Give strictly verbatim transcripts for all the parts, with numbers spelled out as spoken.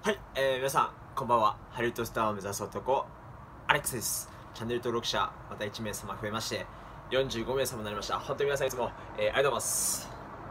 はい、えー、皆さんこんばんは。ハリウッドスターを目指す男アレックスです。チャンネル登録者またいち名様増えましてよんじゅうご名様になりました。本当に皆さんいつも、えー、ありがとうございます。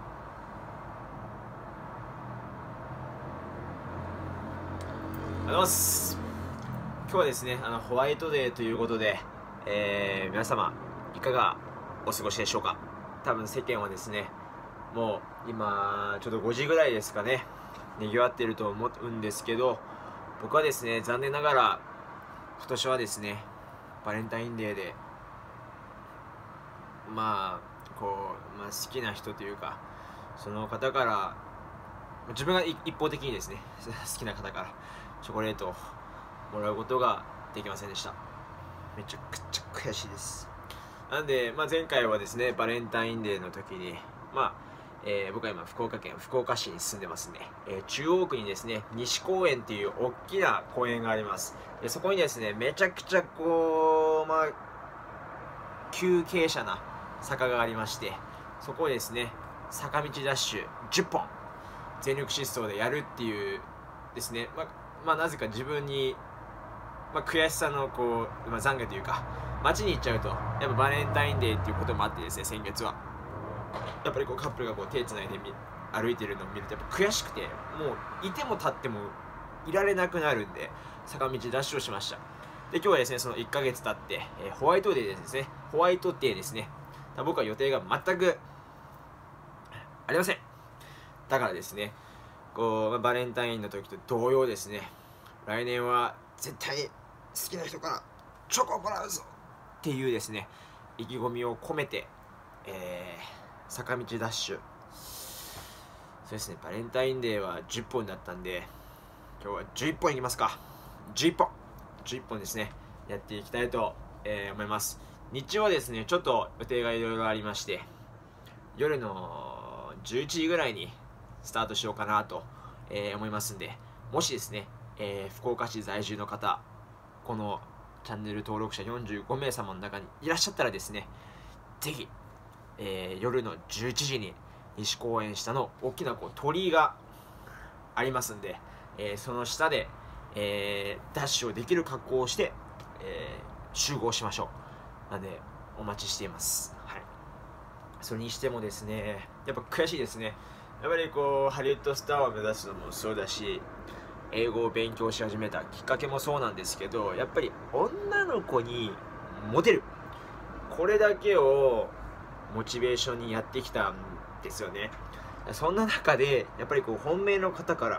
ありがとうございます。今日はですね、あのホワイトデーということで、えー、皆様いかがお過ごしでしょうか。多分世間はですね、もう今ちょっとごじぐらいですかね、にぎわっていると思うんですけど、僕はですね、残念ながら今年はですね、バレンタインデーでまあこう、まあ、好きな人というか、その方から自分が一方的にですね好きな方からチョコレートをもらうことができませんでした。めちゃくちゃ悔しいです。なんで、まあ、前回はですね、バレンタインデーの時に、まあえー、僕は今福岡県福岡市に住んでますんで、えー、中央区にですね、西公園っていう大きな公園があります。でそこにですね、めちゃくちゃこう、まあ、急傾斜な坂がありまして、そこをですね、坂道ダッシュじゅっぽん全力疾走でやるっていうですね、まあ、まあ、なぜか自分に、まあ、悔しさのこう、まあ、懺悔というか、街に行っちゃうとやっぱバレンタインデーっていうこともあってですね、先月はやっぱりこうカップルがこう手つないで歩いてるのを見るとやっぱ悔しくて、もういても立ってもいられなくなるんで、坂道ダッシュをしました。で今日はですね、そのいっかげつ経って、えー、ホワイトデーですねホワイトデーですね。僕は予定が全くありません。だからですね、こうバレンタインの時と同様ですね、来年は絶対好きな人からチョコをもらうぞっていうですね、意気込みを込めて、えー、坂道ダッシュ、そうですね、バレンタインデーはじゅっぽんだったんで、今日はじゅういっぽんいきますか。じゅういっぽんじゅういっぽんですね、やっていきたいと、えー、思います。日中はですね、ちょっと予定がいろいろありまして、夜のじゅういちじぐらいにスタートしようかなと、えー、思いますんで、もしですね、えー、福岡市在住の方、このチャンネル登録者よんじゅうご名様の中にいらっしゃったらですね、ぜひ、えー、夜のじゅういちじに西公園下の大きなこう鳥居がありますんで、えー、その下で、えー、ダッシュをできる格好をして、えー、集合しましょう。なんでお待ちしています。はい。それにしてもですね、やっぱ悔しいですね。やっぱりこうハリウッドスターを目指すのもそうだし、英語を勉強し始めたきっかけもそうなんですけど、やっぱり女の子にモテる、これだけをモチベーションにやってきたんですよね。そんな中でやっぱりこう本命の方から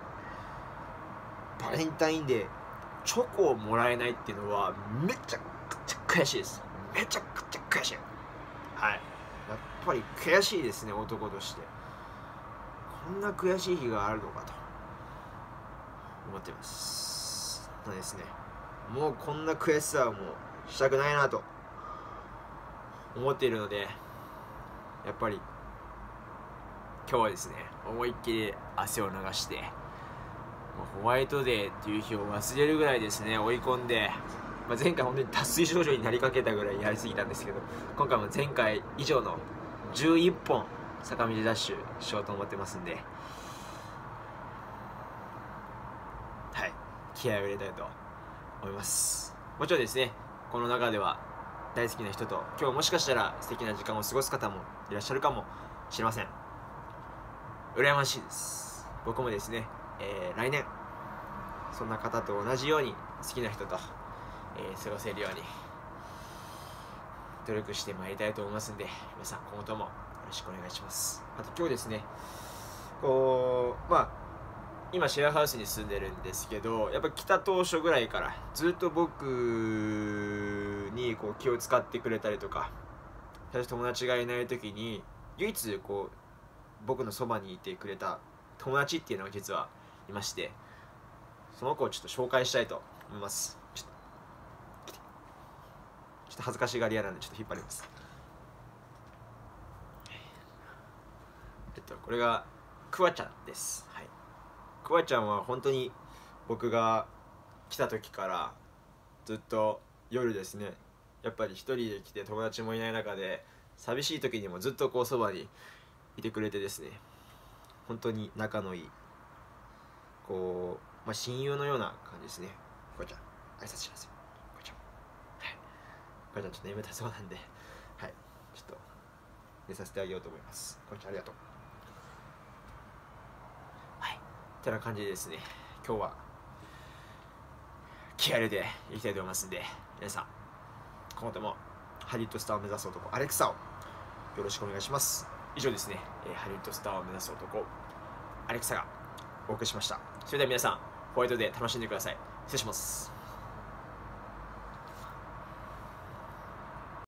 バレンタインデーチョコをもらえないっていうのはめちゃくちゃ悔しいです。めちゃくちゃ悔しい。はい。やっぱり悔しいですね、男として。こんな悔しい日があるのかと思ってます。とですね、もうこんな悔しさはもうしたくないなと思っているので、やっぱり今日はですね、思いっきり汗を流して、ホワイトデーっていう日を忘れるぐらいですね、追い込んで、まあ、前回本当に脱水症状になりかけたぐらいやりすぎたんですけど、今回も前回以上のじゅういっぽん坂道ダッシュしようと思ってますんで、はい、気合を入れたいと思います。もちろんですね、この中では大好きな人と今日もしかしたら素敵な時間を過ごす方もいらっしゃるかもしれません。羨ましいです。僕もですね、えー、来年そんな方と同じように好きな人と、えー、過ごせるように努力してまいりたいと思いますんで、皆さん今後ともよろしくお願いします。あと今日ですね、こうまあ今シェアハウスに住んでるんですけど、やっぱ来た当初ぐらいからずっと僕にこう気を使ってくれたりとか、友達がいない時に唯一こう僕のそばにいてくれた友達っていうのが実はいまして、その子をちょっと紹介したいと思います。ちょっとちょっと恥ずかしがり屋なんでちょっと引っ張ります。えっとこれがクワちゃんです。はい。クワちゃんは本当に僕が来た時からずっと夜ですね、やっぱり一人で来て友達もいない中で寂しい時にもずっとこうそばにいてくれてですね、本当に仲のいいこまあ、親友のような感じですね。こうちゃん挨拶しますよ。こうちゃん、はい、こうちゃんちょっと眠たそうなんで、はい、ちょっと寝させてあげようと思います。こうちゃんありがとう。はい、てな感じでですね、今日は気合い入れていきたいと思いますんで、皆さん今後ともハリウッドスターを目指す男アレクサをよろしくお願いします。以上ですね、えー、ハリウッドスターを目指す男アレクサがお送りしました。それでは皆さんホワイトデー楽しんでください。失礼します。